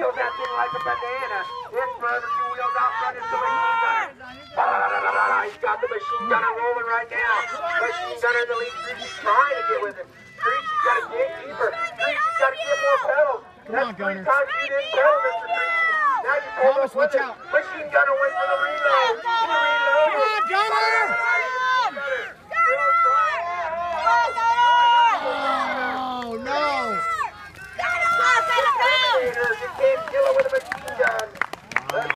Wheels that thing like a banana. It's forever 2 wheels out front. It's the machine gunner. He's got the machine gunner rolling right now. Machine gunner in the lead. Greasy's trying to get with him. Greasy's got to get deeper. Greasy's got to get more pedals. That's 3 times you didn't pedal, Mr. Greasy. Now you pull up with it. Machine gunner went for the reload. He reloaded. Come on, Gunner!